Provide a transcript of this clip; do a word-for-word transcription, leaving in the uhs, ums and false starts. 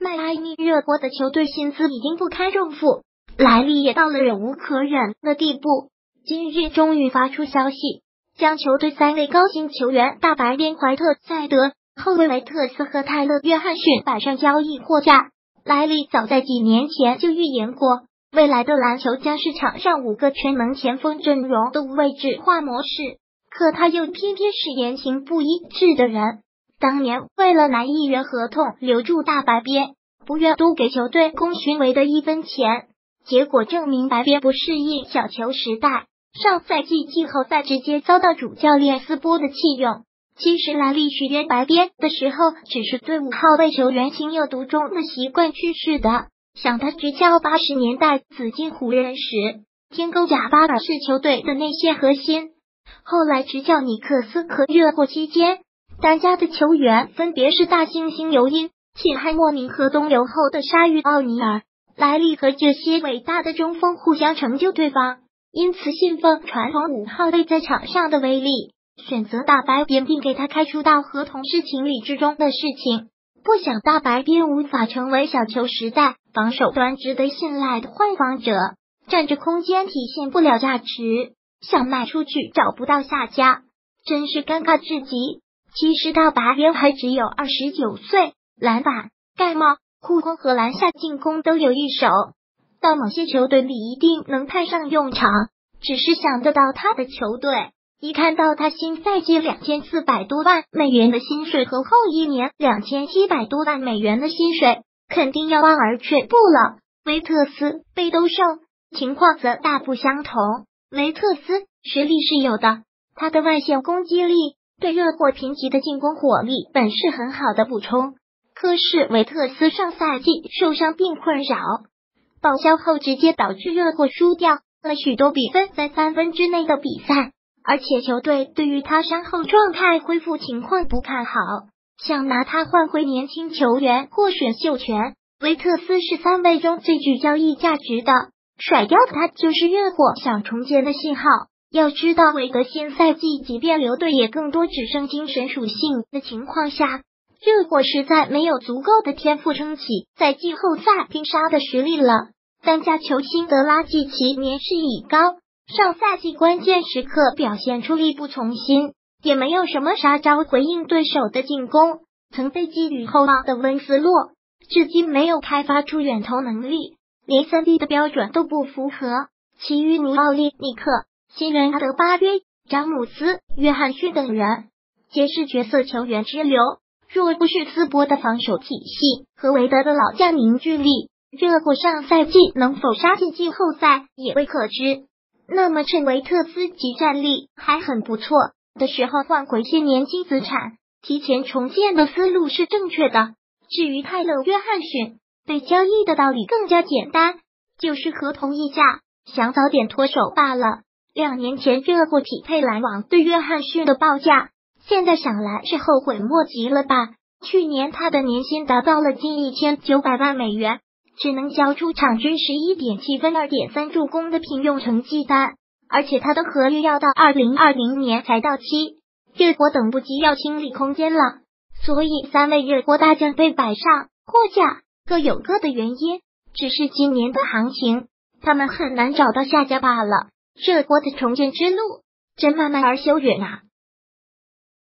在挨腻热锅的球队薪资已经不堪重负，莱利也到了忍无可忍的地步。今日终于发出消息，将球队三位高薪球员大白边怀特塞德、后卫维特斯和泰勒约翰逊摆上交易货架。莱利早在几年前就预言过，未来的篮球将是场上五个全能前锋阵容的无位置化模式，可他又偏偏是言行不一致的人。当年为了拿一元合同留住大白边，不愿多给球队供寻维的一分钱，结果证明白边不适应小球时代，上赛季季后赛直接遭到主教练斯波的弃用。其实莱利续约白边的时候，只是对五号位球员情有独钟的习惯驱使的。想他执教八十年代紫金湖人时，天勾贾巴尔是球队的内线核心，后来执教尼克斯和热火期间，担家的球员分别是大猩猩尤因、切汉莫宁和东流后的鲨鱼奥尼尔。莱利和这些伟大的中锋互相成就对方，因此信奉传统五号位在场上的威力，选择大白边并给他开出道合同是情理之中的事情。不想大白边无法成为小球时代防守端值得信赖的换防者，占着空间体现不了价值，想卖出去找不到下家，真是尴尬至极。其实大白边还只有二十九岁，篮板、盖帽、护攻和篮下进攻都有一手，到某些球队里一定能派上用场。只是想得到他的球队，一看到他新赛季两千四百多万美元的薪水和后一年两千七百多万美元的薪水，肯定要望而却步了。维特斯、贝兜胜情况则大不相同。维特斯实力是有的，他的外线攻击力对热火贫瘠的进攻火力本是很好的补充。可是维特斯上赛季受伤并困扰，报销后直接导致热火输掉了许多比分在三分之内的比赛。而且球队对于他伤后状态恢复情况不看好，想拿他换回年轻球员或选秀权。维特斯是三位中最具交易价值的，甩掉他就是热火想重建的信号。要知道韦德新赛季即便留队也更多只剩精神属性的情况下，热火实在没有足够的天赋撑起在季后赛拼杀的实力了。当家球星德拉季奇年事已高，上赛季关键时刻表现出力不从心，也没有什么杀招回应对手的进攻。曾被寄予厚望的温斯洛，至今没有开发出远投能力，连三 D 的标准都不符合。其余如奥利尼克、新人阿德巴约、詹姆斯、约翰逊等人，皆是角色球员之流。若不是斯波的防守体系和韦德的老将凝聚力，热火上赛季能否杀进季后赛也未可知。那么趁维特斯及战力还很不错的时候换回些年轻资产，提前重建的思路是正确的。至于泰勒约翰逊，被交易的道理更加简单，就是合同溢价，想早点脱手罢了。两年前热火匹配篮网对约翰逊的报价，现在想来是后悔莫及了吧。去年他的年薪达到了近一千九百万美元，只能交出场均 十一点七分 二点三助攻的平庸成绩单，而且他的合约要到二零二零年才到期，热火等不及要清理空间了。所以三位热火大将被摆上货架，各有各的原因，只是今年的行情，他们很难找到下家罢了。热火的重建之路真漫漫而修远啊。